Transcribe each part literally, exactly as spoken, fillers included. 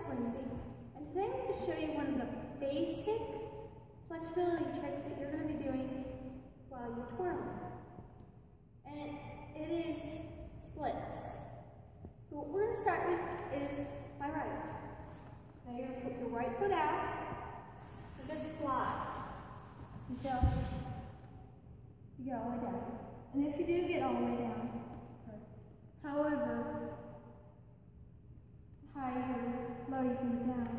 Lindsay, and today I'm going to show you one of the basic flexibility tricks that you're going to be doing while you're twirling. And it is splits. So what we're going to start with is my right. Now you're going to put your right foot out and just slide until you get all the way down. And if you do get all the way down, however high or low you can get down,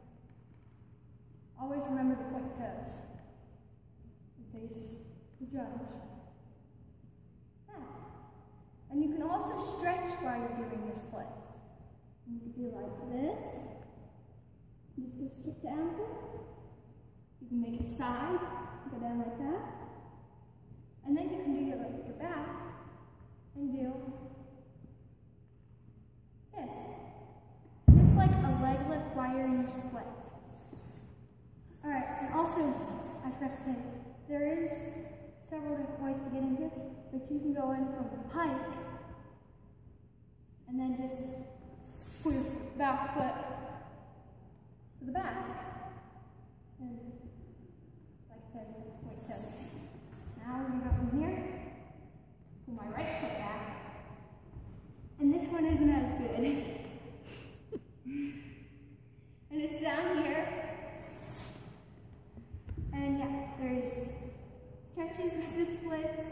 always remember to point toes and face the judge. That. And you can also stretch while you're doing your splits. You can do like this. You just go straight down to it. You can make it side, go down like that. And then you can do your, like, your back and do this. It's like a leg lift while you're in your split. Alright, and also, I forgot to say, there is several different ways to get into it, but you can go in from the pike and then just pull your back foot to the back. And like I said, wait till. Now we're going to go from here, pull my right foot back, and this one isn't as good. And it's down here, and yeah, there's stretches with the splits,